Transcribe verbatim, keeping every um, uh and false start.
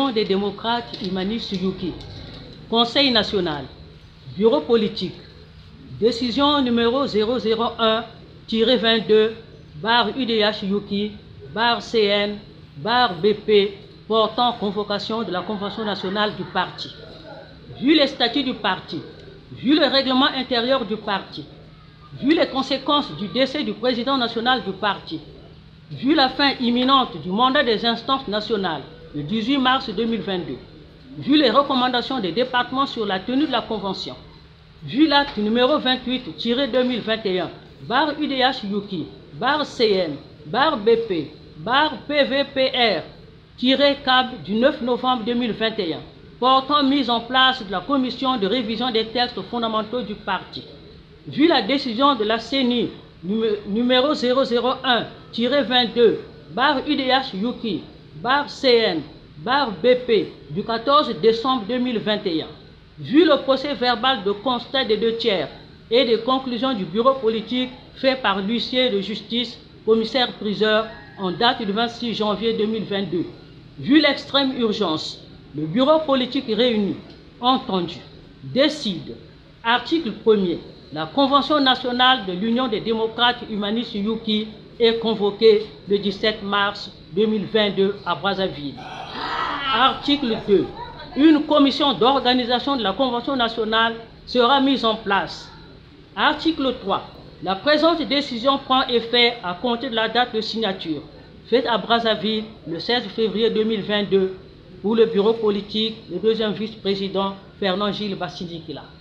l'Union des démocrates humanistes Yuki. Conseil national, bureau politique, décision numéro zéro zéro un vingt-deux, barre U D H Yuki, barre C N, barre B P, portant convocation de la Convention nationale du parti. Vu les statuts du parti, vu le règlement intérieur du parti, vu les conséquences du décès du président national du parti, vu la fin imminente du mandat des instances nationales le dix-huit mars deux mille vingt-deux, vu les recommandations des départements sur la tenue de la Convention, vu l'acte numéro vingt-huit deux mille vingt et un, barre U D H Yuki, barre C N, barre B P, barre P V P R, tiré C A B du neuf novembre deux mille vingt et un, portant mise en place de la commission de révision des textes fondamentaux du parti, vu la décision de la C E N I numéro zéro zéro un vingt-deux, barre U D H Yuki, barre C N, barre B P du quatorze décembre deux mille vingt et un, vu le procès verbal de constat des deux tiers et des conclusions du bureau politique fait par l'huissier de justice, commissaire priseur, en date du vingt-six janvier deux mille vingt-deux, vu l'extrême urgence, le bureau politique réuni, entendu, décide, article premier, la Convention nationale de l'Union des démocrates humanistes Yuki est convoquée le dix-sept mars deux mille vingt-deux à Brazzaville. Article deux. Une commission d'organisation de la Convention nationale sera mise en place. Article trois. La présente décision prend effet à compter de la date de signature, faite à Brazzaville le seize février deux mille vingt-deux, pour le bureau politique, le deuxième vice-président Fernand Gilles Bassindikila.